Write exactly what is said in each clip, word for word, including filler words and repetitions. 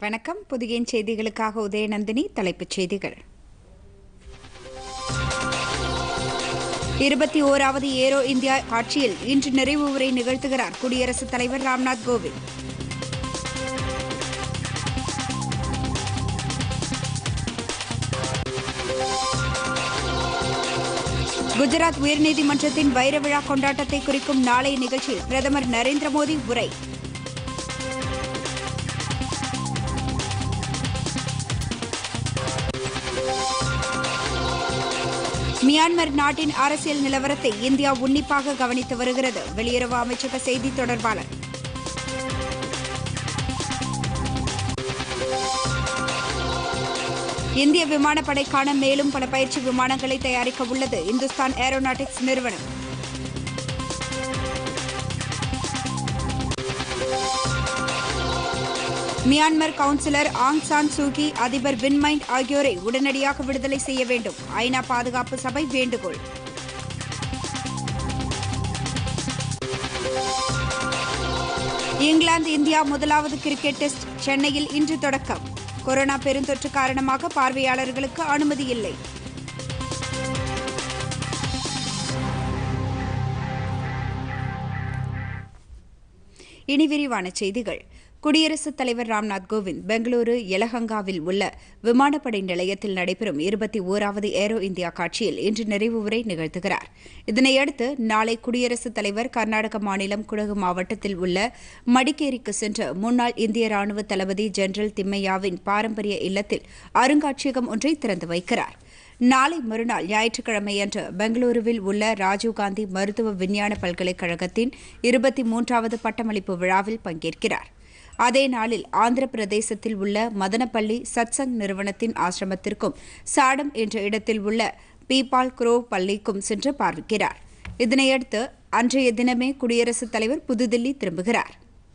வணக்கம். புதிய செய்திகளுக்காக உதயநந்தினி. தலைப்புச் செய்திகள். இருபத்தி ஓராவது ஏரோ இந்தியா காட்சியில் இன்று நிறைவு உரை நிகழ்த்துகிறார் குடியரசுத் தலைவர் ராம்நாத் கோவிந்த். குஜராத் உயர்நீதிமன்றத்தின் வைர விழா கொண்டாட்டத்தை குறிக்கும் நாளைய நிகழ்ச்சியில் பிரதமர் நரேந்திர மோடி உரை. மியான்மர் நாட்டின் அரசியல் நிலவரத்தை இந்தியா உன்னிப்பாக கவனித்து வருகிறது. வெளியுறவு அமைச்சக செய்தி தொடர்பாளர். இந்திய விமானப்படைக்கான மேலும் பல பயிற்சி விமானங்களை தயாரிக்க உள்ளது இந்துஸ்தான் ஏரோநாட்டிக்ஸ் நிறுவனம். Myanmar councillor Aung San Suu, அதிபர் வின் மைண்ட் ஆகியோரை உடனடியாக விடுதலை செய்ய வேண்டும். ஐநா பாதுகாப்பு சபை வேண்டுகோள். இங்கிலாந்து இந்தியா முதலாவது கிரிக்கெட் டெஸ்ட் சென்னையில் இன்று தொடக்கம். கொரோனா பெருந்தொற்று காரணமாக பார்வையாளர்களுக்கு அனுமதி இல்லை. இனி விரிவான செய்திகள். குடியரசுத் தலைவர் ராம்நாத் கோவிந்த் பெங்களூரு எலஹங்காவில் உள்ள விமானப்படை நிலையத்தில் நடைபெறும் இருபத்தி ஓராவது ஏரோ இந்தியா காட்சியில் இன்று நிறைவு உரை நிகழ்த்துகிறார். இதனையடுத்து நாளை குடியரசுத் தலைவர் கர்நாடக மாநிலம் குடகு மாவட்டத்தில் உள்ள மடிக்கேரிக்கு சென்று முன்னாள் இந்திய ராணுவ தளபதி ஜெனரல் திம்மையாவின் பாரம்பரிய இல்லத்தில் அருங்காட்சியகம் ஒன்றை திறந்து வைக்கிறார். நாளை மறுநாள் ஞாயிற்றுக்கிழமையன்று பெங்களூருவில் உள்ள ராஜீவ்காந்தி மருத்துவ விஞ்ஞான பல்கலைக்கழகத்தின் இருபத்தி மூன்றாவது பட்டமளிப்பு விழாவில் பங்கேற்கிறார். அதே நாளில் ஆந்திர பிரதேசத்தில் உள்ள மதனப்பள்ளி சத்சங் நிறுவனத்தின் ஆசிரமத்திற்கும் சாடம் என்ற இடத்தில் உள்ள பீபால் குரோவ் பள்ளிக்கும் சென்று பார்வையிடுகிறார். இதனையடுத்து அன்றைய தினமே குடியரசுத் தலைவர் புதுதில்லி திரும்புகிறார்.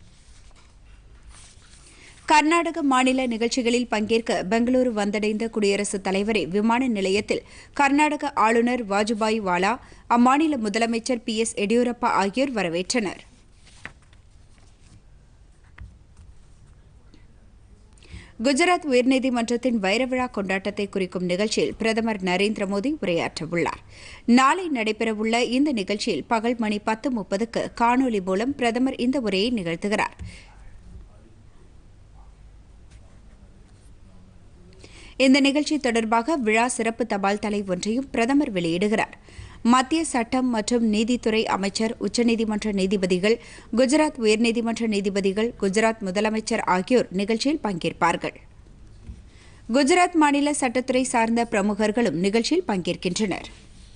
கர்நாடக மாநில நிகழ்ச்சிகளில் பங்கேற்க பெங்களூரு வந்தடைந்த குடியரசுத் தலைவரை விமான நிலையத்தில் கர்நாடக ஆளுநர் வாஜுபாய் வாலா, அம்மாநில முதலமைச்சர் பி எஸ் எடியூரப்பா ஆகியோர் வரவேற்றனர். குஜராத் உயர்நீதிமன்றத்தின் வைரவிழா கொண்டாட்டத்தை குறிக்கும் நிகழ்ச்சியில் பிரதமர் நரேந்திர மோடி உரையாற்றவுள்ளார். நாளை நடைபெறவுள்ள இந்த நிகழ்ச்சியில் பகல் மணி பத்து முப்பதுக்கு காணொலி மூலம் பிரதமர் இந்த உரையை நிகழ்த்துகிறார். இந்த நிகழ்ச்சி தொடர்பாக விழா சிறப்பு தபால் தலை ஒன்றையும் பிரதமர் வெளியிடுகிறார். மத்திய சட்டம் மற்றும் நீதித்துறை அமைச்சர், உச்சநீதிமன்ற நீதிபதிகள், குஜராத் உயர்நீதிமன்ற நீதிபதிகள், குஜராத் முதலமைச்சர் ஆகியோர் நிகழ்ச்சியில் பங்கேற்பார்கள். குஜராத் மாநில சட்டத்துறை சார்ந்த பிரமுகர்களும் நிகழ்ச்சியில் பங்கேற்கின்றனர்.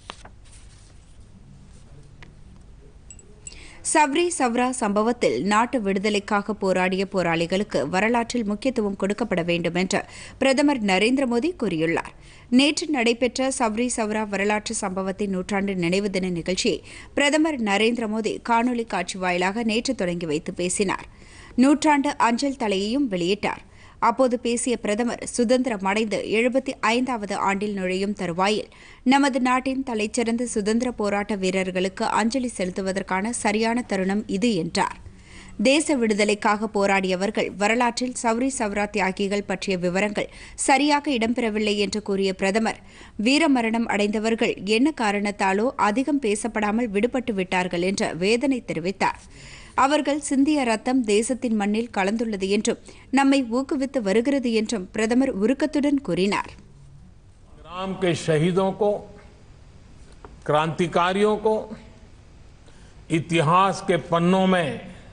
சவ்ரி சவ்ரா சம்பவத்தில் நாட்டு விடுதலைக்காக போராடிய போராளிகளுக்கு வரலாற்றில் முக்கியத்துவம் கொடுக்கப்பட வேண்டும் என்று பிரதமர் நரேந்திர மோடி கூறியுள்ளார். நேற்று நடைபெற்ற சவ்ரி சவ்ரா வரலாற்று சம்பவத்தின் நூற்றாண்டு நினைவு தின நிகழ்ச்சியை பிரதமர் நரேந்திர மோடி காணொலி காட்சி வாயிலாக நேற்று தொடங்கி வைத்து பேசினார். நூற்றாண்டு அஞ்சல் தலையையும் வெளியிட்டார். அப்போது பேசிய பிரதமர், சுதந்திரம் அடைந்து எழுபத்தி ஐந்தாவது ஆண்டில் நுழையும் தருவாயில் நமது நாட்டின் தலைச்சிறந்த சுதந்திர போராட்ட வீரர்களுக்கு அஞ்சலி செலுத்துவதற்கான சரியான தருணம் இது என்றார். தேச விடுதலைக்காக போராடியவர்கள் வரலாற்றில் சவ்ரி சவ்ரா தியாகிகள் பற்றிய விவரங்கள் சரியாக இடம்பெறவில்லை என்று கூறிய பிரதமர், வீரமரணம் அடைந்தவர்கள் என்ன காரணத்தாலோ அதிகம் பேசப்படாமல் விடுபட்டு விட்டார்கள் என்ற வேதனை தெரிவித்தார். அவர்கள் சிந்திய ரத்தம் தேசத்தின் மண்ணில் கலந்துள்ளது என்றும் நம்மை ஊக்குவித்து வருகிறது என்றும் பிரதமர் உருக்கத்துடன் கூறினார். संग्राम के शहीदों को, क्रांतिकारियों को इतिहास के पन्नों में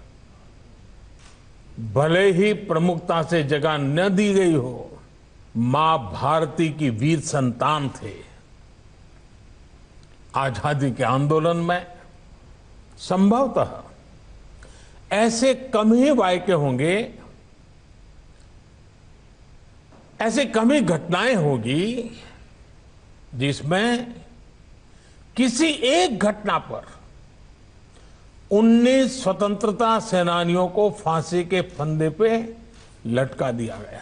भले ही प्रमुखता से जगह न दी गई हो, मां भारती की वीर संतान थे. आजादी के आंदोलन में संभवतः ऐसे कम ही वाक्य होंगे, ऐसे कम ही घटनाएं होगी जिसमें किसी एक घटना पर उन्नीस स्वतंत्रता सेनानियों को फांसी के फंदे पे लटका दिया गया.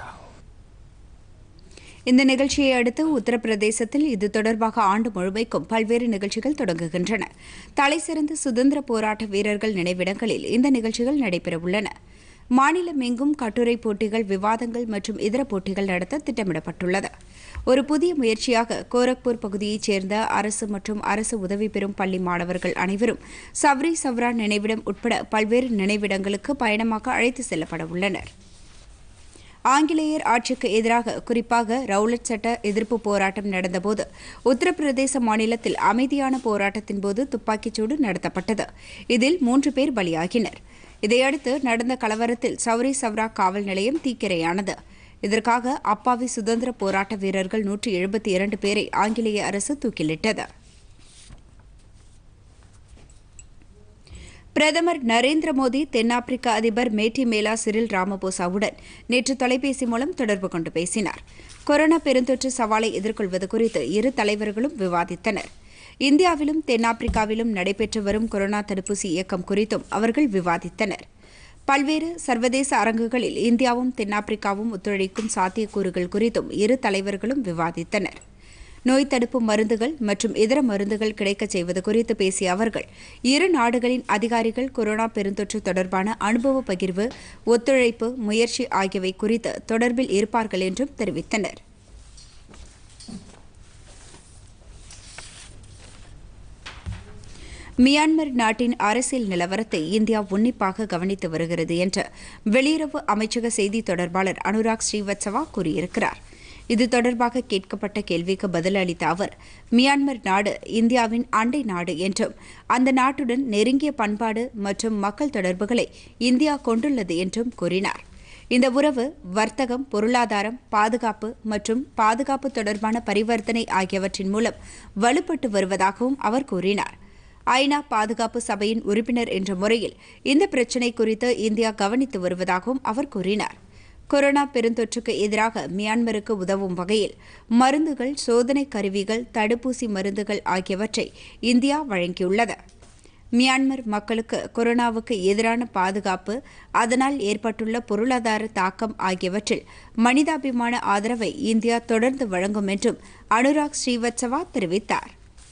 இந்த நிகழ்ச்சியை அடுத்து உத்தரப்பிரதேசத்தில் இது தொடர்பாக ஆண்டு முழுமைக்கும் பல்வேறு நிகழ்ச்சிகள் தொடங்குகின்றன. தலைசிறந்த சுதந்திர போராட்ட வீரர்கள் நினைவிடங்களில் இந்த நிகழ்ச்சிகள் நடைபெறவுள்ளன. மாநிலம் எங்கும் கட்டுரை போட்டிகள், விவாதங்கள் மற்றும் இதர போட்டிகள் நடத்த திட்டமிடப்பட்டுள்ளது. ஒரு புதிய முயற்சியாக கோரக்பூர் பகுதியைச் சேர்ந்த அரசு மற்றும் அரசு உதவி பெறும் பள்ளி மாணவர்கள் அனைவரும் சவ்ரி சவ்ரா நினைவிடம் உட்பட பல்வேறு நினைவிடங்களுக்கு பயணமாக அழைத்து செல்லப்பட உள்ளனர். ஆங்கிலேயர் ஆட்சிக்கு எதிராக குறிப்பாக ரவுலட் சட்ட எதிர்ப்பு போராட்டம் நடந்தபோது உத்தரப்பிரதேச மாநிலத்தில் அமைதியான போராட்டத்தின்போது துப்பாக்கிச்சூடு நடத்தப்பட்டது. இதில் மூன்று பேர் பலியாகினர். இதையடுத்து நடந்த கலவரத்தில் சவ்ரி சவ்ரா காவல் நிலையம் தீக்கிரையானது. இதற்காக அப்பாவி சுதந்திர போராட்ட வீரர்கள் நூற்றி எழுபத்தி இரண்டு பேரை ஆங்கிலேய அரசு தூக்கிலிட்டது. பிரதமர் நரேந்திர மோடி தென்னாப்பிரிக்க அதிபர் மேட்டிமேலா சிறில் ராமபோசாவுடன் நேற்று தொலைபேசி மூலம் தொடர்பு கொண்டு பேசினார். கொரோனா பெருந்தொற்று சவாலை எதிர்கொள்வது குறித்து இரு தலைவர்களும் விவாதித்தனர். இந்தியாவிலும் தென்னாப்பிரிக்காவிலும் நடைபெற்று வரும் கொரோனா தடுப்பூசி இயக்கம் குறித்தும் அவர்கள் விவாதித்தனர். பல்வேறு சர்வதேச அரங்குகளில் இந்தியாவும் தென்னாப்பிரிக்காவும் ஒத்துழைக்கும் சாத்தியக்கூறுகள் குறித்தும் இரு தலைவர்களும் விவாதித்தனர். நோய் தடுப்பு மருந்துகள் மற்றும் இதர மருந்துகள் கிடைக்கச் செய்வது குறித்து பேசிய அவர்கள் இரு நாடுகளின் அதிகாரிகள் கொரோனா பெருந்தொற்று தொடர்பான அனுபவ பகிர்வு, ஒத்துழைப்பு, முயற்சி ஆகியவை குறித்து தொடர்பில் இருப்பார்கள் என்றும் தெரிவித்தனர். மியான்மர் நாட்டின் அரசியல் நிலவரத்தை இந்தியா உன்னிப்பாக கவனித்து வருகிறது என்று வெளியுறவு அமைச்சக செய்தி தொடர்பாளர் அனுராக் ஸ்ரீவத்சவா கூறியிருக்கிறார். இது தொடர்பாக கேட்கப்பட்ட கேள்விக்கு பதிலளித்த அவர், மியான்மர் நாடு இந்தியாவின் அண்டை நாடு என்றும் அந்த நாட்டுடன் நெருங்கிய பண்பாடு மற்றும் மக்கள் தொடர்புகளை இந்தியா கொண்டுள்ளது என்றும் கூறினார். இந்த உறவு வர்த்தகம், பொருளாதாரம், பாதுகாப்பு மற்றும் பாதுகாப்பு தொடர்பான பரிவர்த்தனை ஆகியவற்றின் மூலம் வலுப்பட்டு வருவதாகவும் அவர் கூறினார். ஐநா பாதுகாப்பு சபையின் உறுப்பினர் என்ற முறையில் இந்த பிரச்சினை குறித்து இந்தியா கவனித்து வருவதாகவும் அவர் கூறினார். கொரோனா பெருந்தொற்றுக்கு எதிராக மியான்மருக்கு உதவும் வகையில் மருந்துகள், சோதனை கருவிகள், தடுப்பூசி மருந்துகள் ஆகியவற்றை இந்தியா வழங்கியுள்ளது. மியான்மர் மக்களுக்கு கொரோனாவுக்கு எதிரான பாதுகாப்பு, அதனால் ஏற்பட்டுள்ள பொருளாதார தாக்கம் ஆகியவற்றில் மனிதாபிமான ஆதரவை இந்தியா தொடர்ந்து வழங்கும் என்றும் அனுராக் ஸ்ரீவத்சவா தெரிவித்தார்.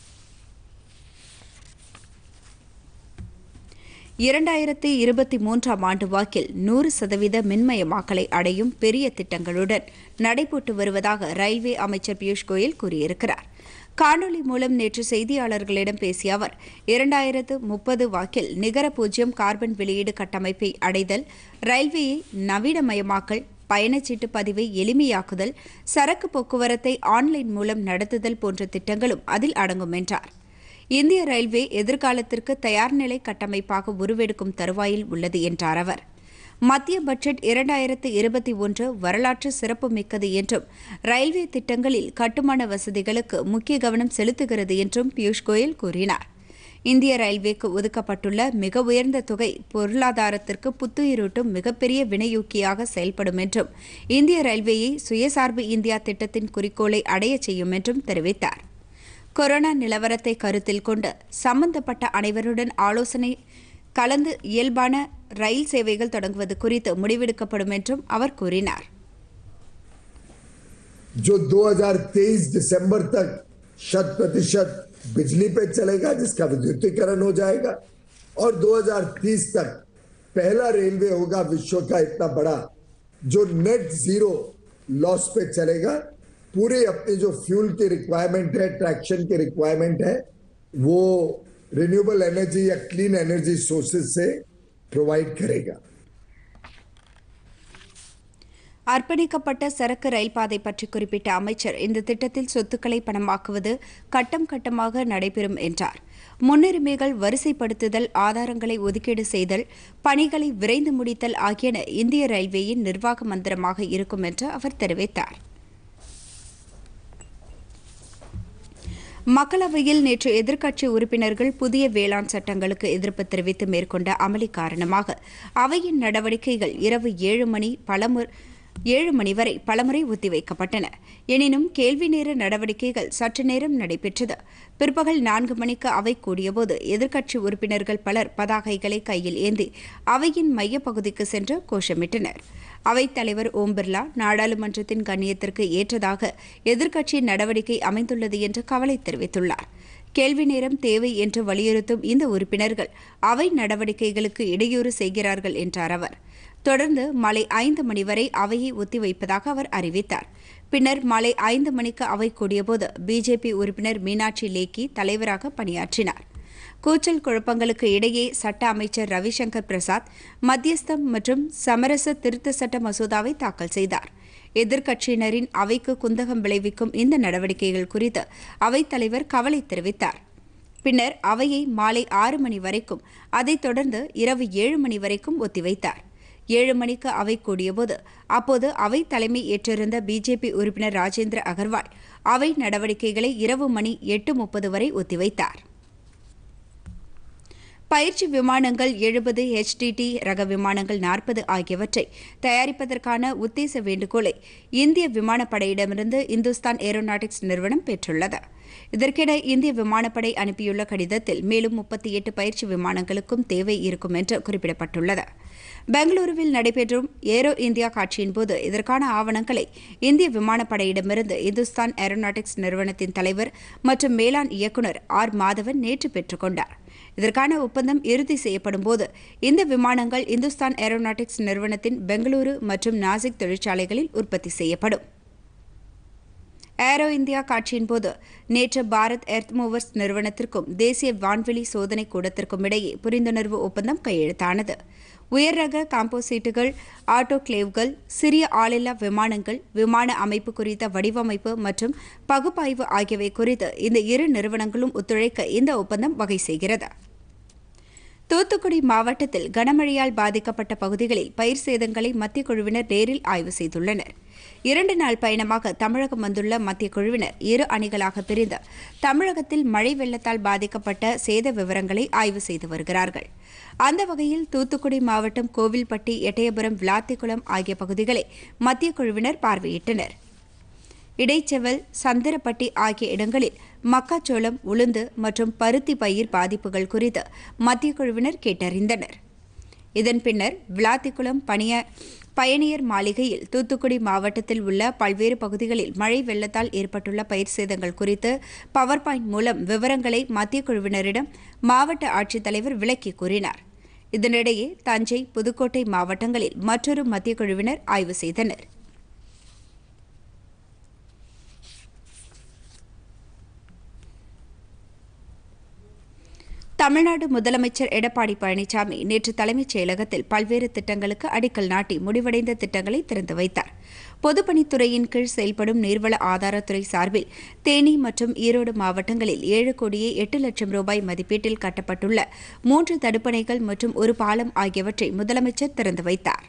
இரண்டாயிரத்தி இருபத்தி மூன்றாம் ஆண்டு வாக்கில் நூறு சதவீத மின்மயமாக்கலை அடையும் பெரிய திட்டங்களுடன் நடைபெற்று வருவதாக ரயில்வே அமைச்சர் பியூஷ் கோயல் கூறியிருக்கிறார். காணொலி மூலம் நேற்று செய்தியாளர்களிடம் பேசிய அவர், இரண்டாயிரத்து முப்பது வாக்கில் நிகர பூஜ்ஜியம் கார்பன் வெளியீடு கட்டமைப்பை அடைதல், ரயில்வேயை நவீனமயமாக்கல், பயணச்சீட்டு பதிவை எளிமையாக்குதல், சரக்கு போக்குவரத்தை ஆன்லைன் மூலம் நடத்துதல் போன்ற திட்டங்களும் அதில் அடங்கும் என்றார். இந்திய ரயில்வே எதிர்காலத்திற்கு தயார்நிலை கட்டமைப்பாக உருவெடுக்கும் தருவாயில் உள்ளது என்றார் அவர். மத்திய பட்ஜெட் இரண்டாயிரத்து இருபத்தி ஒன்று வரலாற்று சிறப்புமிக்கது என்றும் ரயில்வே திட்டங்களில் கட்டுமான வசதிகளுக்கு முக்கிய கவனம் செலுத்துகிறது என்றும் பியூஷ் கோயல் கூறினார். இந்திய ரயில்வேக்கு ஒதுக்கப்பட்டுள்ள மிக உயர்ந்த தொகை பொருளாதாரத்திற்கு புத்துயிரூட்டும் மிகப்பெரிய வினையூக்கியாக செயல்படும் என்றும் இந்திய ரயில்வேயை சுயசார்பு இந்தியா திட்டத்தின் குறிக்கோளை அடையச் செய்யும் என்றும் தெரிவித்தார். கொரோனா நிலவரத்தை கருத்தில் கொண்டு சம்பந்தப்பட்ட அனைவருடன் ஆலோசனை கலந்து இயல்பான ரயில் சேவைகள் தொடங்குவது குறித்து முடிவெடுக்கப்படும் என்றும் அவர் கூறினார். जो दो हज़ार तेईस दिसंबर तक शत प्रतिशत बिजली पे चलेगा, जिसका विद्युतीकरण हो जाएगा, और दो हज़ार तीस तक पहला रेलवे होगा विश्व का इतना बड़ा जो नेट जीरो लॉस पे चलेगा. पूरे अपनी जो फ्यूल की रिक्वायरमेंट है, ट्रैक्शन की रिक्वायरमेंट है, वो रिन्यूएबल एनर्जी या क्लीन एनर्जी सोर्सेज से प्रोवाइड करेगा. அர்ப்பணிக்கப்பட்ட சரக்கு ரயில் பாதை பற்றி குறிப்பிட்ட அமைச்சர், இந்த திட்டத்தில் சொத்துக்களை பணமாக்குவது கட்டம் கட்டமாக நடைபெறும் என்றார். முன்னுரிமைகள் வரிசைப்படுத்துதல், ஆதாரங்களை ஒதுக்கீடு செய்தல், பணிகளை விரைந்து முடித்தல் ஆகியன இந்திய ரயில்வேயின் நிர்வாக மந்திரமாக இருக்கும் என்று அவர் தெரிவித்தார். மக்களவையில் நேற்று எதிர்க்கட்சி உறுப்பினர்கள் புதிய வேளாண் சட்டங்களுக்கு எதிர்ப்பு தெரிவித்து மேற்கொண்ட அமளி காரணமாக அவையின் நடவடிக்கைகள் இரவு ஏழு மணி பலமுறை ஏழு மணி வரை பலமுறை ஒத்திவைக்கப்பட்டன. எனினும் கேள்வி நேர நடவடிக்கைகள் சற்று நேரம் நடைபெற்றது. பிற்பகல் நான்கு மணிக்கு அவை கூடியபோது எதிர்க்கட்சி உறுப்பினர்கள் பலர் பதாகைகளை கையில் ஏந்தி அவையின் மையப்பகுதிக்கு சென்று கோஷமிட்டனர். அவைத் தலைவர் ஓம் பிர்லா, நாடாளுமன்றத்தின் கண்ணியத்திற்கு ஏற்றதாக எதிர்க்கட்சி நடவடிக்கை அமைந்துள்ளது என்று கவலை தெரிவித்துள்ளார். கேள்வி நேரம் தேவை என்று வலியுறுத்தும் இந்த உறுப்பினர்கள் அவை நடவடிக்கைகளுக்கு இடையூறு செய்கிறார்கள் என்றார் அவர். தொடர்ந்து மாலை ஐந்து மணி வரை அவையை ஒத்திவைப்பதாக அவர் அறிவித்தார். பின்னர் மாலை ஐந்து மணிக்கு அவை கூடியபோது பிஜேபி உறுப்பினர் மீனாட்சி லேக்கி தலைவராக பணியாற்றினார். கூச்சல் குழப்பங்களுக்கு இடையே சட்ட அமைச்சர் ரவிசங்கர் பிரசாத் மத்தியஸ்தம் மற்றும் சமரச திருத்த சட்ட மசோதாவை தாக்கல் செய்தார். எதிர்க்கட்சியினரின் அவைக்கு குந்தகம் விளைவிக்கும் இந்த நடவடிக்கைகள் குறித்து அவைத்தலைவர் கவலை தெரிவித்தார். பின்னர் அவையை மாலை ஆறு மணி வரைக்கும், அதைத் தொடர்ந்து இரவு ஏழு மணி வரைக்கும் ஒத்திவைத்தார். ஏழு மணிக்கு அவை கூடியபோது அப்போது அவை தலைமை ஏற்றிருந்த பிஜேபி உறுப்பினர் ராஜேந்திர அகர்வால் அவை நடவடிக்கைகளை இரவு மணி எட்டு முப்பது வரை ஒத்திவைத்தார். பயிற்சி விமானங்கள் எழுபது, ஹெச்டிடி ரக விமானங்கள் நாற்பது ஆகியவற்றை தயாரிப்பதற்கான உத்தேச வேண்டுகோளை இந்திய விமானப்படையிடமிருந்து இந்துஸ்தான் ஏரோநாட்டிக்ஸ் நிறுவனம் பெற்றுள்ளது. இதற்கென இந்திய விமானப்படை அனுப்பியுள்ள கடிதத்தில் மேலும் முப்பத்தி எட்டு பயிற்சி விமானங்களுக்கும் தேவை இருக்கும் என்று குறிப்பிடப்பட்டுள்ளது. பெங்களூருவில் நடைபெறும் ஏரோ இந்தியா காட்சியின்போது இதற்கான ஆவணங்களை இந்திய விமானப்படையிடமிருந்து இந்துஸ்தான் ஏரோநாட்டிக்ஸ் நிறுவனத்தின் தலைவர் மற்றும் மேலாண் இயக்குநர் ஆர் மாதவன் நேற்று பெற்றுக் கொண்டார். இதற்கான ஒப்பந்தம் இறுதி செய்யப்படும் போது இந்த விமானங்கள் இந்துஸ்தான் ஏரோநாட்டிக்ஸ் நிறுவனத்தின் பெங்களூரு மற்றும் நாசிக் தொழிற்சாலைகளில் உற்பத்தி செய்யப்படும். ஏரோ இந்தியா காட்சியின்போது நேற்று பாரத் எர்த் மூவர்ஸ் நிறுவனத்திற்கும் தேசிய வான்வெளி சோதனை கூடத்திற்கும் இடையே புரிந்துணர்வு ஒப்பந்தம் கையெழுத்தானது. உயர் ரக காம்போசைட்டுகள், ஆட்டோகிளேவ்கள், சிறிய ஆளில்லா விமானங்கள், விமான அமைப்பு குறித்த வடிவமைப்பு மற்றும் பகுப்பாய்வு ஆகியவை குறித்து இந்த இரு நிறுவனங்களும் ஒத்துழைக்க இந்த ஒப்பந்தம் வகை செய்கிறது. தூத்துக்குடி மாவட்டத்தில் கனமழையால் பாதிக்கப்பட்ட பகுதிகளில் பயிர் சேதங்களை மத்திய குழுவினர் நேரில் ஆய்வு செய்துள்ளனர். இரண்டு நாள் பயணமாக தமிழகம் வந்துள்ள மத்திய குழுவினர் இரு அணிகளாக பிரிந்து தமிழகத்தில் மழை வெள்ளத்தால் பாதிக்கப்பட்ட சேத விவரங்களை ஆய்வு செய்து வருகிறார்கள். அந்த வகையில் தூத்துக்குடி மாவட்டம் கோவில்பட்டி, எட்டயபுரம், விளாத்திக்குளம் ஆகிய பகுதிகளை மத்திய குழுவினர் பார்வையிட்டனர். இடைச்செவல், சந்திரப்பட்டி ஆகிய இடங்களில் மக்காச்சோளம், உளுந்து மற்றும் பருத்தி பயிர் பாதிப்புகள் குறித்து மத்திய குழுவினர் கேட்டறிந்தனர். இதன் பின்னர் விளாத்திக்குளம் பணிய பயணியர் மாளிகையில் தூத்துக்குடி மாவட்டத்தில் உள்ள பல்வேறு பகுதிகளில் மழை வெள்ளத்தால் ஏற்பட்டுள்ள பயிர் சேதங்கள் குறித்து பவர் பாயிண்ட் மூலம் விவரங்களை மத்திய குழுவினரிடம் மாவட்ட ஆட்சித்தலைவர் விளக்கி கூறினார். இதனிடையே தஞ்சை, புதுக்கோட்டை மாவட்டங்களில் மற்றொரு மத்திய குழுவினர் ஆய்வு செய்தனர். தமிழ்நாடு முதலமைச்சர் எடப்பாடி பழனிசாமி நேற்று தலைமைச் செயலகத்தில் பல்வேறு திட்டங்களுக்கு அடிக்கல் நாட்டி முடிவடைந்த திட்டங்களை திறந்து வைத்தார். பொதுப்பணித்துறையின் கீழ் செயல்படும் நீர்வள ஆதாரத்துறை சார்பில் தேனி மற்றும் ஈரோடு மாவட்டங்களில் ஏழு கோடியே எட்டு லட்சம் ரூபாய் மதிப்பீட்டில் கட்டப்பட்டுள்ள மூன்று தடுப்பணைகள் மற்றும் ஒரு பாலம் ஆகியவற்றை முதலமைச்சர் திறந்து வைத்தார்.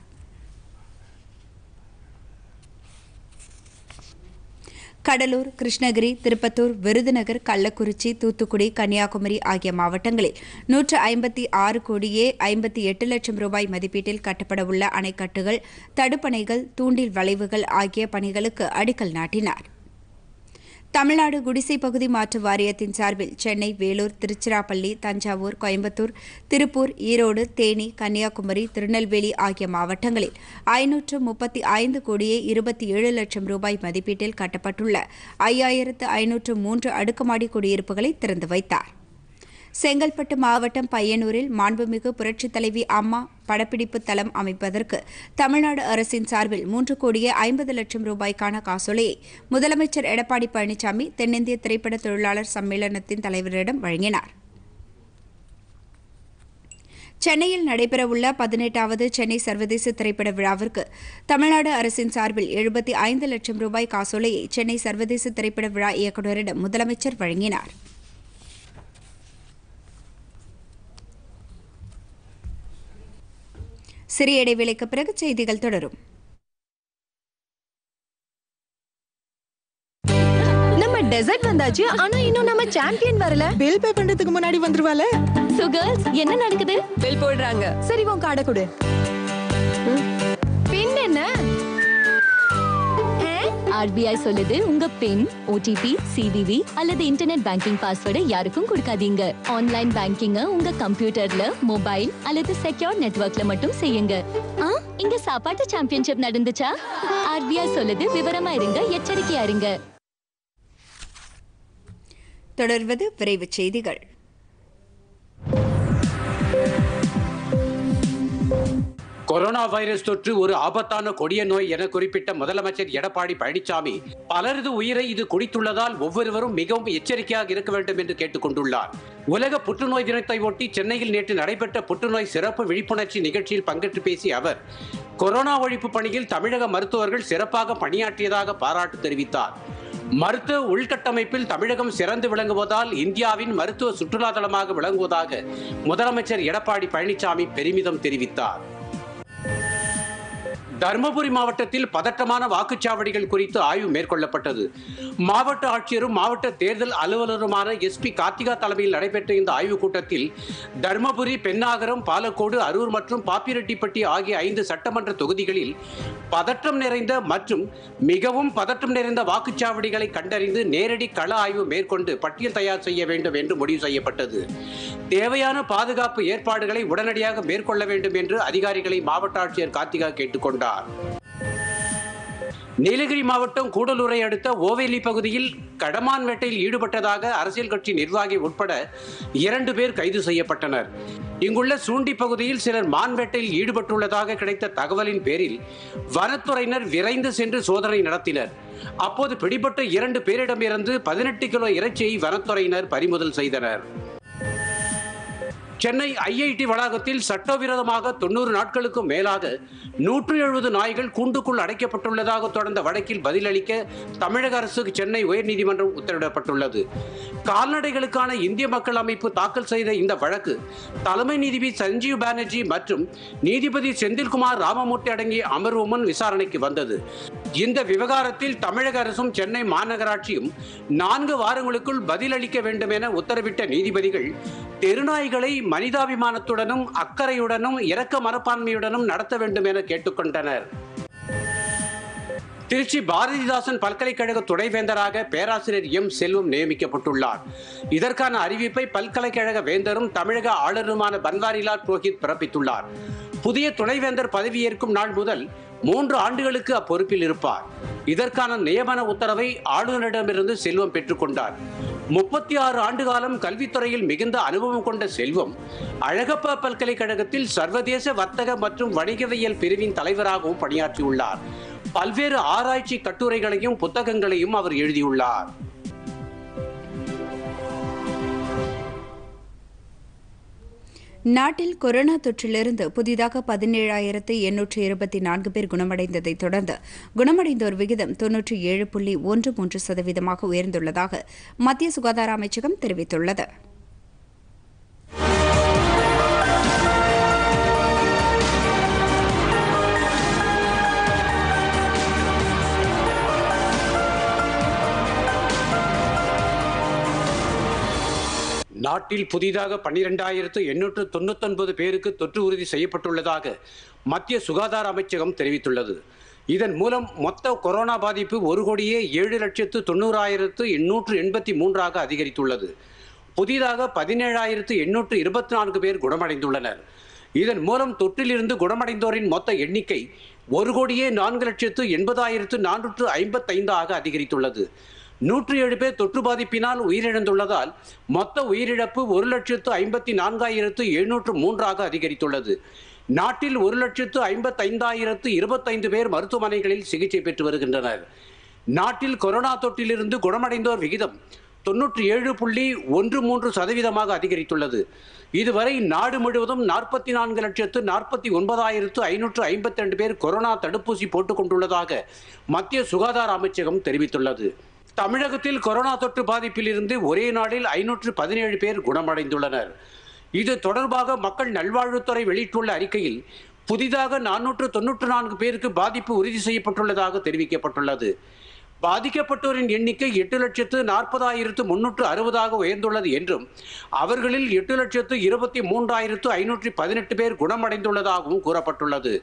கடலூர், கிருஷ்ணகிரி, திருப்பத்தூர், விருதுநகர், கள்ளக்குறிச்சி, தூத்துக்குடி, கன்னியாகுமரி ஆகிய மாவட்டங்களில் நூற்று ஐம்பத்தி ஆறு கோடியே ஐம்பத்தி எட்டு லட்சம் ரூபாய் மதிப்பீட்டில் கட்டப்படவுள்ள அணைக்கட்டுகள், தடுப்பணைகள், தூண்டில் வளைவுகள் ஆகிய பணிகளுக்கு அடிக்கல் நாட்டினார். தமிழ்நாடு குடிசை பகுதி மாற்று வாரியத்தின் சார்பில் சென்னை, வேலூர், திருச்சிராப்பள்ளி, தஞ்சாவூர், கோயம்புத்தூர், திருப்பூர், ஈரோடு, தேனி, கன்னியாகுமரி, திருநெல்வேலி ஆகிய மாவட்டங்களில் ஐநூற்று முப்பத்தி ஐந்து கோடியே இருபத்தி ஏழு லட்சம் ரூபாய் மதிப்பீட்டில் கட்டப்பட்டுள்ள ஐயாயிரத்து ஐநூற்று மூன்று அடுக்குமாடி குடியிருப்புகளை திறந்து வைத்தார். செங்கல்பட்டு மாவட்டம் பையனூரில் மாண்புமிகு புரட்சித் தலைவி அம்மா படப்பிடிப்பு தளம் அமைப்பதற்கு தமிழ்நாடு அரசின் சார்பில் மூன்று கோடியே ஐம்பது லட்சம் ரூபாய்க்கான காசோலையை முதலமைச்சர் எடப்பாடி பழனிசாமி தென்னிந்திய திரைப்பட தொழிலாளர் சம்மேளனத்தின் தலைவரிடம் வழங்கினார். சென்னையில் நடைபெறவுள்ள பதினெட்டாவது சென்னை சர்வதேச திரைப்பட விழாவிற்கு தமிழ்நாடு அரசின் சார்பில் எழுபத்தி ஐந்து லட்சம் ரூபாய் காசோலையை சென்னை சர்வதேச திரைப்பட விழா இயக்குநரிடம் முதலமைச்சர் வழங்கினார். சிறிய இடைவேளைக்கு பிறகு செய்திகள் தொடரும். நம்ம டெசர்ட் வந்தாச்சு, ஆனா இன்னும் நம்ம சாம்பியன் வரல. பில் பே பண்றதுக்கு முன்னாடி வந்துருவால. சோ गर्ल्स என்ன நடக்குது? பில் போடுறாங்க. சரி உன் கார்டை கொடு. பின் என்ன? ஆர்பிஐ சொல்லுது உங்க பின், ஓடிபி, சிவிவி அல்லது இன்டர்நெட் பேங்கிங் பாஸ்வேர்டை யாருக்கும் கொடுக்காதீங்க. ஆன்லைன் பேங்கிங்க உங்க கம்ப்யூட்டர்ல, மொபைல் அல்லது செக்யூர் நெட்வொர்க்ல மட்டும் செய்யுங்க. இங்க சாப்பாட்டு சாம்பியன்ஷிப் நடந்துச்சா? ஆர்பிஐ சொல்லுது விவரமா இருங்க, எச்சரிக்கையா இருங்க. தொடர்வது விரைவுச் செய்திகள். கொரோனா வைரஸ் தொற்று ஒரு ஆபத்தான கொடிய நோய் என குறிப்பிட்ட முதலமைச்சர் எடப்பாடி பழனிசாமி பலரது உயிரை இது குடித்துள்ளதால் ஒவ்வொருவரும் மிகவும் எச்சரிக்கையாக இருக்க வேண்டும் என்று கேட்டுக் கொண்டுள்ளார். உலக புற்றுநோய் தினத்தை ஒட்டி சென்னையில் நேற்று நடைபெற்ற புற்றுநோய் சிறப்பு விழிப்புணர்ச்சி நிகழ்ச்சியில் பங்கேற்று பேசிய அவர் கொரோனா ஒழிப்பு பணியில் தமிழக மருத்துவர்கள் சிறப்பாக பணியாற்றியதாக பாராட்டு தெரிவித்தார். மருத்துவ உள்கட்டமைப்பில் தமிழகம் சிறந்து விளங்குவதால் இந்தியாவின் மருத்துவ சுற்றுலா தலமாக விளங்குவதாக முதலமைச்சர் எடப்பாடி பழனிசாமி பெருமிதம் தெரிவித்தார். தருமபுரி மாவட்டத்தில் பதற்றமான வாக்குச்சாவடிகள் குறித்து ஆய்வு மேற்கொள்ளப்பட்டது. மாவட்ட ஆட்சியரும் மாவட்ட தேர்தல் அலுவலருமான எஸ் பி கார்த்திகா தலைமையில் நடைபெற்ற இந்த ஆய்வுக் கூட்டத்தில் தருமபுரி, பென்னாகரம், பாலக்கோடு, அரூர் மற்றும் பாப்பிரெட்டிப்பட்டி ஆகிய ஐந்து சட்டமன்ற தொகுதிகளில் பதற்றம் நிறைந்த மற்றும் மிகவும் பதற்றம் நிறைந்த வாக்குச்சாவடிகளை கண்டறிந்து நேரடி கள ஆய்வு மேற்கொண்டு பட்டியல் தயார் செய்ய வேண்டும் என்று முடிவு செய்யப்பட்டது. தேவையான பாதுகாப்பு ஏற்பாடுகளை உடனடியாக மேற்கொள்ள வேண்டும் என்று அதிகாரிகளை மாவட்ட ஆட்சியர் கார்த்திகா கேட்டுக்கொண்டார். நீலகிரி மாவட்டம் கூடலூரை அடுத்த ஓவேலி பகுதியில் கடமான் வேட்டையில் ஈடுபட்டதாக அரசியல் கட்சி நிர்வாகி உட்பட இரண்டு பேர் கைது செய்யப்பட்டனர். இங்குள்ள சூண்டி பகுதியில் சிலர் மான் வேட்டையில் ஈடுபட்டுள்ளதாக கிடைத்த தகவலின் பேரில் வனத்துறையினர் விரைந்து சென்று சோதனை நடத்தினர். அப்போது பிடிபட்ட இரண்டு பேரிடமிருந்து பதினெட்டு கிலோ இறைச்சியை வனத்துறையினர் பறிமுதல் செய்தனர். சென்னை ஐ ஐ டி வளாகத்தில் சட்டவிரோதமாக தொண்ணூறு நாட்களுக்கும் மேலாக நூற்று எழுபது நாய்கள் கூண்டுக்குள் அடைக்கப்பட்டுள்ளதாக தொடர்ந்த வழக்கில் பதிலளிக்க தமிழக அரசுக்கு சென்னை உயர்நீதிமன்றம் உத்தரவிடப்பட்டுள்ளது. கால்நடைகளுக்கான இந்திய மக்கள் அமைப்பு தாக்கல் செய்த இந்த வழக்கு தலைமை நீதிபதி சஞ்சீவ் பானர்ஜி மற்றும் நீதிபதி செந்தில்குமார் ராமமூர்த்தி அடங்கிய அமர்வு முன் விசாரணைக்கு வந்தது. இந்த விவகாரத்தில் தமிழக அரசும் சென்னை மாநகராட்சியும் நான்கு வாரங்களுக்குள் பதிலளிக்க வேண்டும் என உத்தரவிட்ட நீதிபதிகள் தெருநாய்களை மனிதாபிமானத்துடனும் அக்கறையுடனும் இரக்க மனப்பான்மையுடனும் நடத்த வேண்டும் என கேட்டுக்கொண்டனர். திருச்சி பாரதிதாசன் பல்கலைக்கழக துணைவேந்தராக பேராசிரியர் எம் செல்வம் நியமிக்கப்பட்டுள்ளார். இதற்கான அறிவிப்பை பல்கலைக்கழக வேந்தரும் தமிழக ஆளுநருமான பன்வாரிலால் புரோஹித் பிறப்பித்துள்ளார். புதிய துணைவேந்தர் பதவியேற்கும் நாள் முதல் மூன்று ஆண்டுகளுக்கு அப்பொறுப்பில் இருப்பார். இதற்கான நியமன உத்தரவை ஆளுநரிடமிருந்து செல்வம் பெற்றுக்கொண்டார். முப்பத்தி ஆறு ஆண்டு காலம் கல்வித்துறையில் மிகுந்த அனுபவம் கொண்ட செல்வம் அழகப்பா பல்கலைக்கழகத்தில் சர்வதேச வர்த்தக மற்றும் வணிகவியல் பிரிவின் தலைவராகவும் பணியாற்றியுள்ளார். பல்வேறு ஆராய்ச்சி கட்டுரைகளையும் புத்தகங்களையும் அவர் எழுதியுள்ளார். நாட்டில் கொரோனா தொற்றிலிருந்து புதிதாக பதினேழாயிரத்து எண்ணூற்று இருபத்தி நான்கு பேர் குணமடைந்ததை தொடர்ந்து குணமடைந்தோர் விகிதம் தொன்னூற்றி ஏழு புள்ளி ஒன்று மூன்று சதவீதமாக உயர்ந்துள்ளதாக மத்திய சுகாதார அமைச்சகம் தெரிவித்துள்ளது. நாட்டில் புதிதாக பன்னிரெண்டாயிரத்து எண்ணூற்று தொண்ணூத்தி ஒன்பது பேருக்கு தொற்று உறுதி செய்யப்பட்டுள்ளதாக மத்திய சுகாதார அமைச்சகம் தெரிவித்துள்ளது. இதன் மூலம் மொத்த கொரோனா பாதிப்பு ஒரு கோடியே ஏழு லட்சத்து தொண்ணூறாயிரத்து எண்ணூற்று எண்பத்தி மூன்றாக அதிகரித்துள்ளது. புதிதாக பதினேழாயிரத்து எண்ணூற்று இருபத்தி நான்கு பேர் குணமடைந்துள்ளனர். இதன் மூலம் தொற்றிலிருந்து குணமடைந்தோரின் மொத்த எண்ணிக்கை ஒரு கோடியே நான்கு லட்சத்து எண்பதாயிரத்து நானூற்று ஐம்பத்தி ஐந்தாக அதிகரித்துள்ளது. நூற்றி ஏழு பேர் தொற்று பாதிப்பினால் உயிரிழந்துள்ளதால் மொத்த உயிரிழப்பு ஒரு லட்சத்து ஐம்பத்தி நான்காயிரத்து எழுநூற்று மூன்றாக அதிகரித்துள்ளது. நாட்டில் ஒரு லட்சத்து ஐம்பத்தி ஐந்தாயிரத்து இருபத்தைந்து பேர் மருத்துவமனைகளில் சிகிச்சை பெற்று வருகின்றனர். நாட்டில் கொரோனா தொற்றிலிருந்து குணமடைந்தோர் விகிதம் தொன்னூற்றி ஏழு புள்ளி ஒன்று மூன்று சதவீதமாக அதிகரித்துள்ளது. இதுவரை நாடு முழுவதும் நாற்பத்தி நான்கு லட்சத்து நாற்பத்தி ஒன்பதாயிரத்து ஐநூற்று ஐம்பத்தி ரெண்டு பேர் கொரோனா தடுப்பூசி போட்டுக் கொண்டுள்ளதாக மத்திய சுகாதார அமைச்சகம் தெரிவித்துள்ளது. தமிழகத்தில் கொரோனா தொற்று பாதிப்பில் இருந்து ஒரே நாளில் ஐநூற்று பதினேழு பேர் குணமடைந்துள்ளனர். இது தொடர்பாக மக்கள் நல்வாழ்வுத்துறை வெளியிட்டுள்ள அறிக்கையில் புதிதாக நானூற்று தொன்னூற்று நான்கு பேருக்கு பாதிப்பு உறுதி செய்யப்பட்டுள்ளதாக தெரிவிக்கப்பட்டுள்ளது. பாதிக்கப்பட்டோரின் எண்ணிக்கை எட்டு லட்சத்து நாற்பதாயிரத்து முன்னூற்று அறுபதாக உயர்ந்துள்ளது என்றும் அவர்களில் எட்டு லட்சத்து இருபத்தி மூன்றாயிரத்து ஐநூற்றி பதினெட்டு பேர் குணமடைந்துள்ளதாகவும் கூறப்பட்டுள்ளது.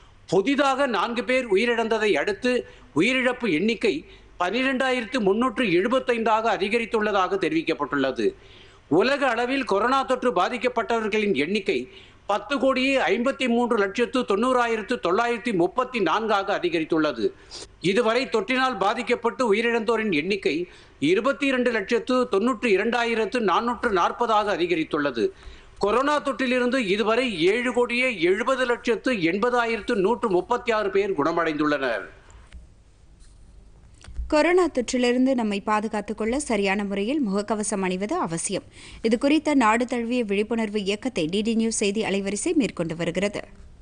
புதிதாக நான்கு பேர் உயிரிழந்ததை அடுத்து உயிரிழப்பு எண்ணிக்கை பனிரெண்டாயிரத்து முன்னூற்று எழுபத்தைந்தாக அதிகரித்துள்ளதாக தெரிவிக்கப்பட்டுள்ளது. உலக அளவில் கொரோனா தொற்று பாதிக்கப்பட்டவர்களின் எண்ணிக்கை பத்து கோடியே ஐம்பத்தி மூன்று லட்சத்து தொண்ணூறாயிரத்து தொள்ளாயிரத்தி முப்பத்தி நான்காக அதிகரித்துள்ளது. இதுவரை தொற்றினால் பாதிக்கப்பட்டு உயிரிழந்தோரின் எண்ணிக்கை இருபத்தி இரண்டு லட்சத்து தொன்னூற்றி இரண்டாயிரத்து நானூற்று நாற்பதாக அதிகரித்துள்ளது. கொரோனா தொற்றிலிருந்து இதுவரை ஏழு கோடியே எழுபது லட்சத்து எண்பதாயிரத்து நூற்று முப்பத்தி ஆறு பேர் குணமடைந்துள்ளனர். கொரோனா தொற்றிலிருந்து நம்மை பாதுகாத்துக் கொள்ள சரியான முறையில் முகக்கவசம் அணிவது அவசியம். இதுகுறித்த நாடு தழுவிய விழிப்புணர்வு இயக்கத்தை டிடி நியூஸ் செய்தி அலைவரிசை மேற்கொண்டு வருகிறது.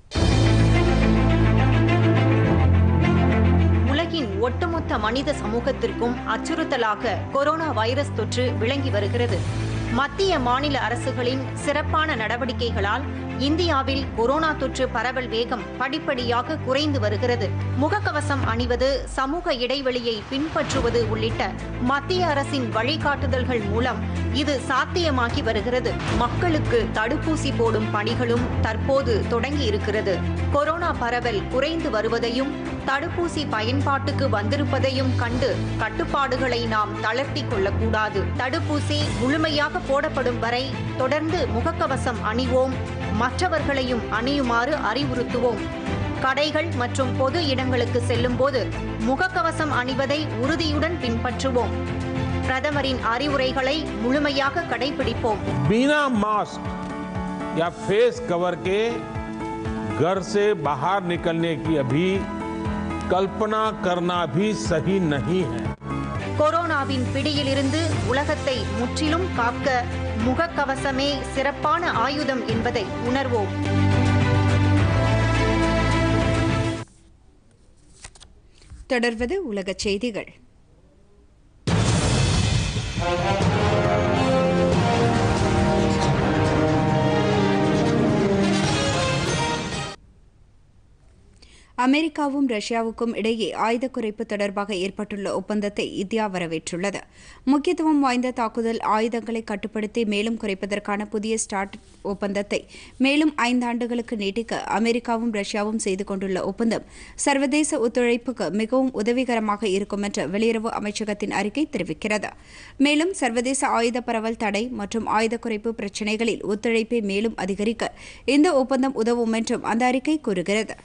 உலகின் ஒட்டுமொத்த மனித சமூகத்திற்கும் அச்சுறுத்தலாக கொரோனா வைரஸ் தொற்று விளங்கி வருகிறது. மத்திய மாநில அரசுகளின் சிறப்பான நடவடிக்கைகளால் இந்தியாவில் கொரோனா தொற்று பரவல் வேகம் படிப்படியாக குறைந்து வருகிறது. முகக்கவசம் அணிவது, சமூக இடைவெளியை பின்பற்றுவது உள்ளிட்ட மத்திய அரசின் வழிகாட்டுதல்கள் மூலம் இது சாத்தியமாகி வருகிறது. மக்களுக்கு தடுப்பூசி போடும் பணிகளும் தற்போது தொடங்கி இருக்கிறது. கொரோனா பரவல் குறைந்து வருவதையும் தடுப்பூசி பயன்பாட்டுக்கு வந்திருப்பதையும் கண்டு கட்டுப்பாடுகளை நாம் தளர்த்தி கொள்ளக்கூடாது. தடுப்பூசி முழுமையாக போடப்படும் வரை தொடர்ந்து முகக்கவசம் அணிவோம், மற்றவர்களையும் அணியுமாறு அறிவுறுத்துவோம். கடைகள் மற்றும் பொது இடங்களுக்கு செல்லும் போது முகக்கவசம் அணிவதை உறுதியுடன் பின்பற்றுவோம். பிரதமரின் அறிவுரைகளை முழுமையாக கடைபிடிப்போம். बिना मास्क या फेस कवर के घर से बाहर निकलने की अभी कल्पना करना भी सही नहीं है. கொரோனாவின் பிடியிலிருந்து உலகத்தை முற்றிலும் காக்க முகக்கவசமே சிறப்பான ஆயுதம் என்பதை உணர்வோம். தொடர்வது உலகச் செய்திகள். அமெரிக்காவும் ரஷ்யாவுக்கும் இடையே ஆயுத குறைப்பு தொடர்பாக ஏற்பட்டுள்ள ஒப்பந்தத்தை இந்தியா வரவேற்றுள்ளது. முக்கியத்துவம் வாய்ந்த தாக்குதல் ஆயுதங்களை கட்டுப்படுத்தி மேலும் குறைப்பதற்கான புதிய ஸ்டார்ட் ஒப்பந்தத்தை மேலும் ஐந்தாண்டுகளுக்கு நீட்டிக்க அமெரிக்காவும் ரஷ்யாவும் செய்து கொண்டுள்ள ஒப்பந்தம் சர்வதேச ஒத்துழைப்புக்கு மிகவும் உதவிகரமாக இருக்கும் என்று வெளியுறவு அமைச்சகத்தின் அறிக்கை தெரிவிக்கிறது. மேலும் சர்வதேச ஆயுத பரவல் தடை மற்றும் ஆயுத குறைப்பு பிரச்சினைகளில் ஒத்துழைப்பை மேலும் அதிகரிக்க இந்த ஒப்பந்தம் உதவும் என்றும் அந்த அறிக்கை கூறுகிறது.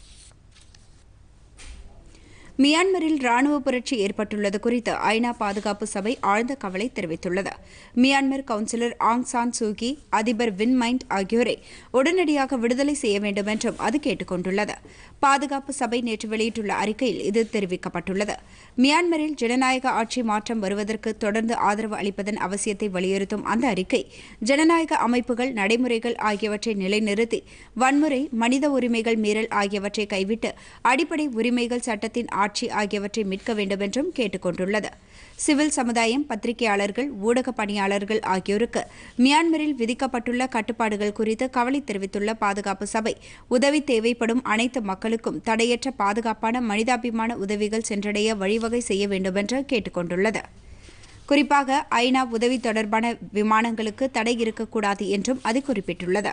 மியான்மரில் ராணுவ புரட்சி ஏற்பட்டுள்ளது குறித்து ஐநா பாதுகாப்பு சபை ஆழ்ந்த கவலை தெரிவித்துள்ளது. Myanmar councillor Aung San Suu, அதிபர் வின் மைண்ட் ஆகியோரை உடனடியாக விடுதலை செய்ய வேண்டும் என்றும் அது கேட்டுக் கொண்டுள்ளது. பாதுகாப்பு சபை நேற்று வெளியிட்டுள்ள அறிக்கையில் இது தெரிவிக்கப்பட்டுள்ளது. மியான்மரில் ஜனநாயக ஆட்சி மாற்றம் வருவதற்கு தொடர்ந்து ஆதரவு அளிப்பதன் அவசியத்தை வலியுறுத்தும் அந்த அறிக்கை ஜனநாயக அமைப்புகள், நடைமுறைகள் ஆகியவற்றை நிலைநிறுத்தி வன்முறை, மனித உரிமைகள் மீறல் ஆகியவற்றை கைவிட்டு அடிப்படை உரிமைகள், சட்டத்தின் ஆட்சி ஆகியவற்றை மீட்க வேண்டும் என்றும் கேட்டுக் கொண்டுள்ளது. சிவில் சமுதாயம், பத்திரிகையாளர்கள், ஊடக பணியாளர்கள் ஆகியோருக்கு மியான்மரில் விதிக்கப்பட்டுள்ள கட்டுப்பாடுகள் குறித்து கவலை தெரிவித்துள்ள பாதுகாப்பு சபை, உதவி தேவைப்படும் அனைத்து மக்களுக்கும் தடையற்ற பாதுகாப்பான மனிதாபிமான உதவிகள் சென்றடைய வழிவகை செய்ய வேண்டும் என்று கேட்டுக் கொண்டுள்ளது. குறிப்பாக ஐநா உதவி தொடர்பான விமானங்களுக்கு தடை இருக்கக்கூடாது என்றும் அது குறிப்பிட்டுள்ளது.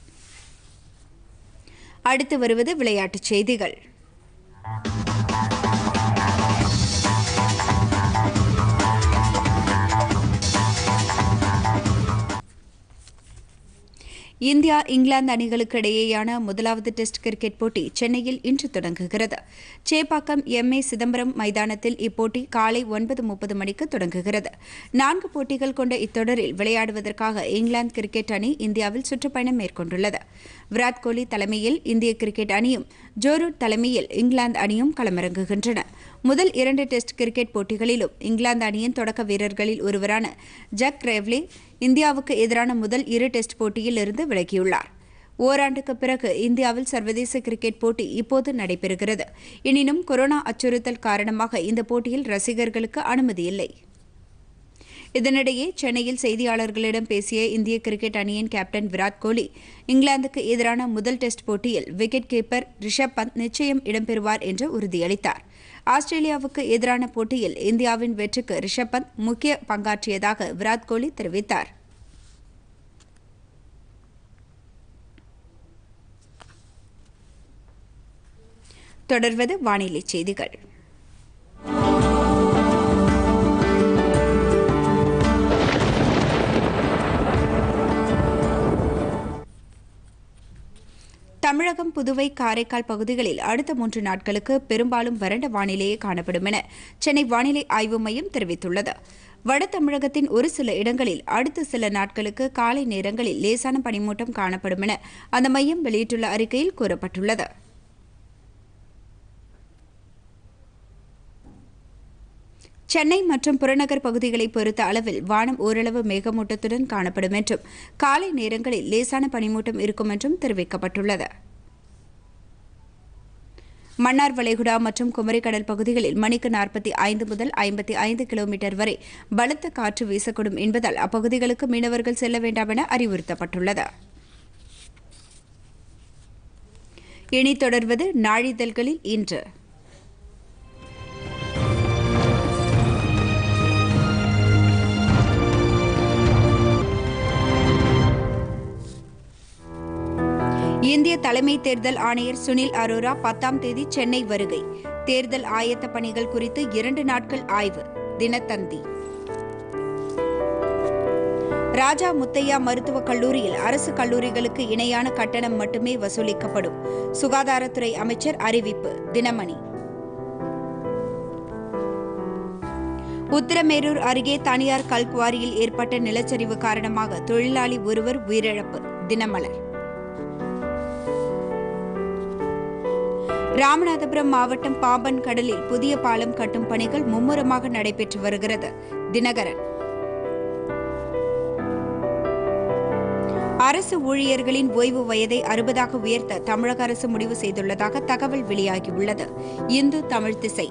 அடுத்து வருவது விளையாட்டுச் செய்திகள். இந்தியா இங்கிலாந்து அணிகளுக்கு இடையேயான முதலாவது டெஸ்ட் கிரிக்கெட் போட்டி சென்னையில் இன்று தொடங்குகிறது. சேப்பாக்கம் எம் ஏ சிதம்பரம் மைதானத்தில் இப்போட்டி காலை ஒன்பது முப்பது மணிக்கு தொடங்குகிறது. நான்கு போட்டிகள் கொண்ட இத்தொடரில் விளையாடுவதற்காக இங்கிலாந்து கிரிக்கெட் அணி இந்தியாவில் சுற்றுப்பயணம் மேற்கொண்டுள்ளது. விராட் கோலி தலைமையில் இந்திய கிரிக்கெட் அணியும் ஜோ ரூட் தலைமையில் இங்கிலாந்து அணியும் களமிறங்குகின்றன. முதல் இரண்டு டெஸ்ட் கிரிக்கெட் போட்டிகளிலும் இங்கிலாந்து அணியின் தொடக்க வீரர்களில் ஒருவரான ஜக் ரேவ்லே இந்தியாவுக்கு எதிரான முதல் இரு டெஸ்ட் போட்டியில் இருந்து விலகியுள்ளார். ஓராண்டுக்கு பிறகு இந்தியாவில் சர்வதேச கிரிக்கெட் போட்டி இப்போது நடைபெறுகிறது. எனினும் கொரோனா அச்சுறுத்தல் காரணமாக இந்த போட்டியில் ரசிகர்களுக்கு அனுமதி இல்லை. இதனிடையே சென்னையில் செய்தியாளர்களிடம் பேசிய இந்திய கிரிக்கெட் அணியின் கேப்டன் விராட் கோலி, இங்கிலாந்துக்கு எதிரான முதல் டெஸ்ட் போட்டியில் விக்கெட் கீப்பர் ரிஷப் பந்த் நிச்சயம் இடம்பெறுவார் என்று உறுதியளித்தார். ஆஸ்திரேலியாவுக்கு எதிரான போட்டியில் இந்தியாவின் வெற்றிக்கு ரிஷப் பந்த் முக்கிய பங்காற்றியதாக விராட் கோலி தெரிவித்தார். தொடர்வது வானிலை செய்திகள். தமிழகம், புதுவை, காரைக்கால் பகுதிகளில் அடுத்த மூன்று நாட்களுக்கு பெரும்பாலும் வறண்ட வானிலையே காணப்படும் என சென்னை வானிலை ஆய்வு மையம் தெரிவித்துள்ளது. வட தமிழகத்தின் ஒரு சில இடங்களில் அடுத்த சில நாட்களுக்கு காலை நேரங்களில் லேசான பனிமூட்டம் காணப்படும் என அந்த மையம் வெளியிட்டுள்ள அறிக்கையில் கூறப்பட்டுள்ளது. சென்னை மற்றும் புறநகர் பகுதிகளை பொறுத்த அளவில் வானம் ஓரளவு மேகமூட்டத்துடன் காணப்படும் என்றும் காலை நேரங்களில் லேசான பனிமூட்டம் இருக்கும் என்றும் தெரிவிக்கப்பட்டுள்ளது. மன்னார் வளைகுடா மற்றும் குமரிக்கடல் பகுதிகளில் மணிக்கு நாற்பத்தி ஐந்து முதல் ஐம்பத்தி ஐந்து கிலோமீட்டர் வரை பலத்த காற்று வீசக்கூடும் என்பதால் அப்பகுதிகளுக்கு மீனவர்கள் செல்ல வேண்டாம் என அறிவுறுத்தப்பட்டுள்ளது. இனி தொடர்வது நாளிதழ்களில் இன்று. இந்திய தலைமை தேர்தல் ஆணையர் சுனில் அரோரா பத்தாம் தேதி சென்னை வருகை. தேர்தல் ஆயத்த பணிகள் குறித்து இரண்டு நாட்கள் ஆய்வு. தினத்தந்தி. ராஜா முத்தையா மருத்துவக் கல்லூரியில் அரசு கல்லூரிகளுக்கு இணையான கட்டணம் மட்டுமே வசூலிக்கப்படும். சுகாதாரத்துறை அமைச்சர் அறிவிப்பு. தினமணி. உத்தரமேரூர் அருகே தனியார் கல்குவாரியில் ஏற்பட்ட நிலச்சரிவு காரணமாக தொழிலாளி ஒருவர் உயிரிழப்பு. தினமலர். ராமநாதபுரம் மாவட்டம் பாம்பன் கடலில் புதிய பாலம் கட்டும் பணிகள் மும்முரமாக நடைபெற்று வருகிறது. தினகரன். அரசு ஊழியர்களின் ஓய்வு வயதை அறுபதாக உயர்த்த தமிழக அரசு முடிவு செய்துள்ளதாக தகவல் வெளியாகியுள்ளது. இந்து தமிழ் திசை.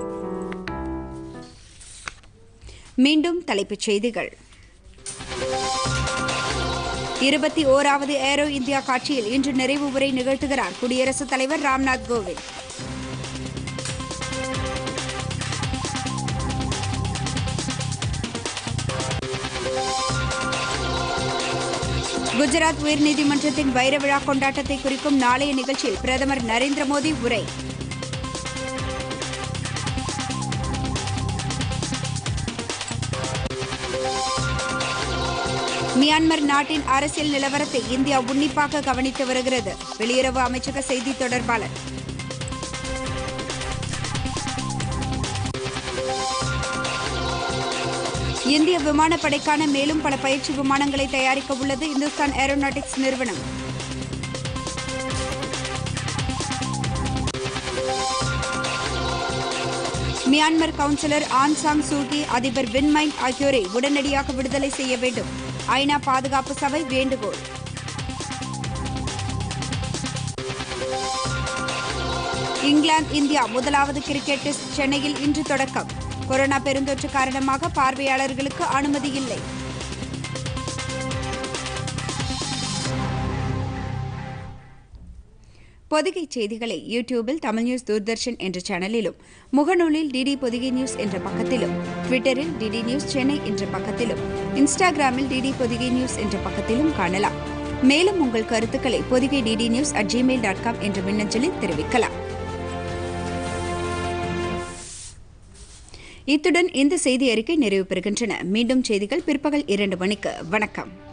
மீண்டும் தலைப்புச் செய்திகள். இருபத்தி ஓராவது ஏரோ இந்தியா காட்சியில் இன்று நிறைவு உரை நிகழ்த்துகிறார் குடியரசுத் தலைவர் ராம்நாத் கோவிந்த். குஜராத் உயர்நீதிமன்றத்தின் வைர விழா கொண்டாட்டத்தை குறிக்கும் நாளைய நிகழ்ச்சியில் பிரதமர் நரேந்திர மோடி உரை. மியான்மர் நாட்டின் அரசியல் நிலவரத்தை இந்தியா உன்னிப்பாக கவனித்து வருகிறது. வெளியுறவு அமைச்சக செய்தி தொடர்பாளர். இந்திய விமானப்படைக்கான மேலும் பல பயிற்சி விமானங்களை தயாரிக்க உள்ளது இந்துஸ்தான் ஏரோநாட்டிக்ஸ் நிறுவனம். Myanmar councillor Aung San Suu, அதிபர் வின் மைன்ட் ஆகியோரை உடனடியாக விடுதலை செய்ய வேண்டும். ஐநா பாதுகாப்பு சபை வேண்டுகோள். இங்கிலாந்து இந்தியா முதலாவது கிரிக்கெட் டெஸ்ட் சென்னையில் இன்று தொடக்கம். கொரோனா பெருந்தொற்று காரணமாக பார்வையாளர்களுக்கு அனுமதி இல்லை. பொதிகை செய்திகளை யூடியூபில் தமிழ் நியூஸ் தூர்தர்ஷன் என்ற சேனலிலும், முகநூலில் டிடி பொதிகை நியூஸ் என்ற பக்கத்திலும், ட்விட்டரில் டிடி நியூஸ் சென்னை என்ற பக்கத்திலும், இன்ஸ்டாகிராமில் டிடி பொதிகை நியூஸ் என்ற பக்கத்திலும் காணலாம். மேலும் உங்கள் கருத்துக்களை Podhigai DD news at Gmail dot com என்ற மின்னஞ்சலில் தெரிவிக்கலாம். இத்துடன் இந்த செய்தி அறிக்கை நிறைவு பெறுகின்றன. மீண்டும் செய்திகள் பிற்பகல் இரண்டு மணிக்கு. வணக்கம்.